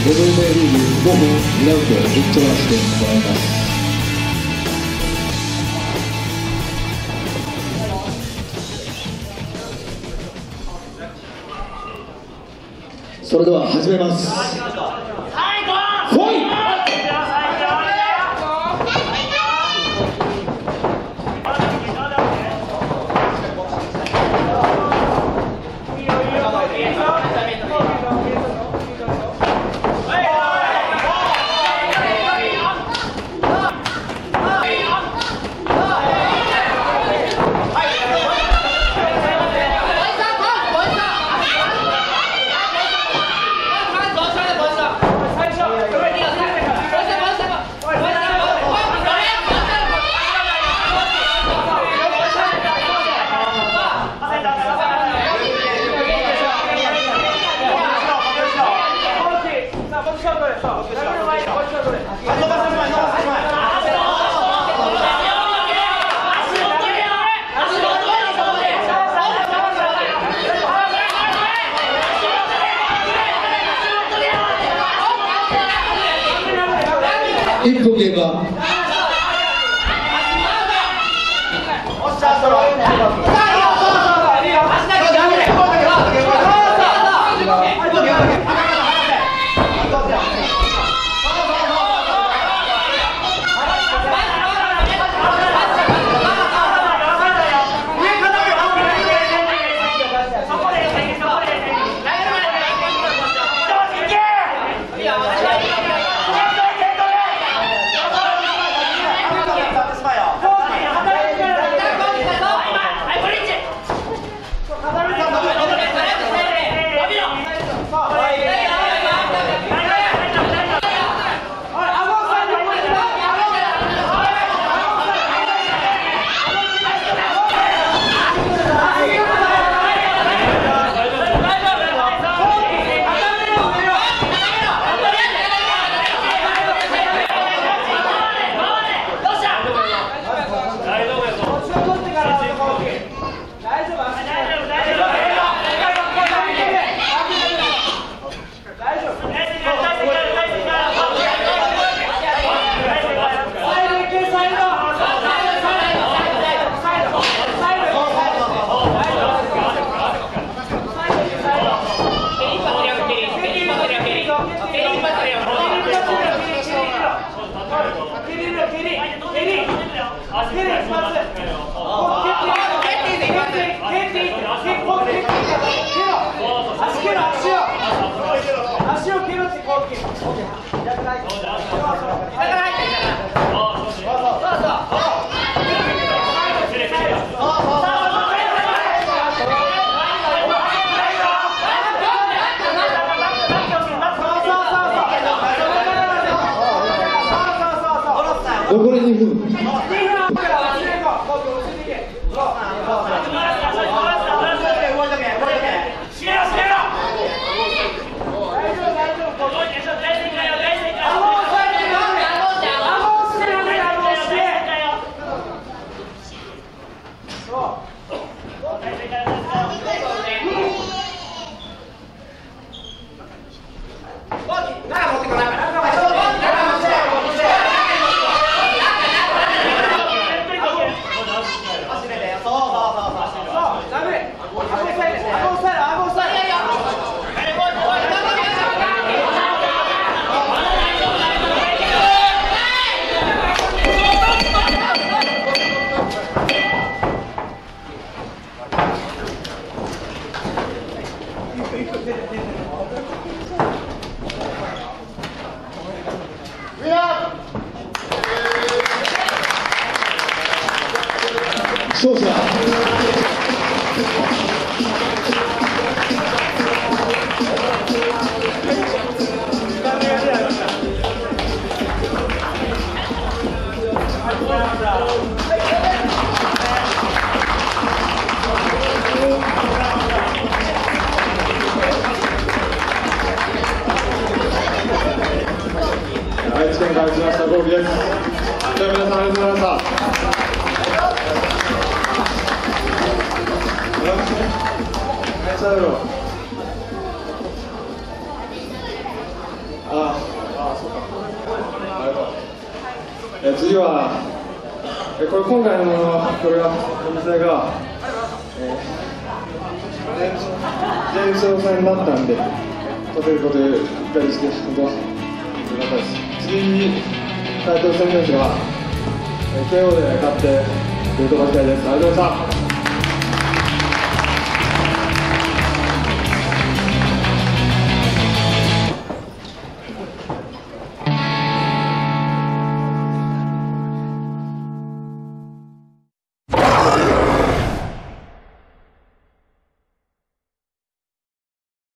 ルール5分2ラウンドを延長してもらいます。それでは始めます。フォイ！1分経過。残り2分。勝者愛知県から来ましたゴールです。皆さんありがとうございました。 次は、今回のこれがお店が、前哨戦だったんで、勝てることをしっかりして、本当は良かったです。次にタイトル戦ですが、KO で勝って、出届きたいです。ありがとうございました。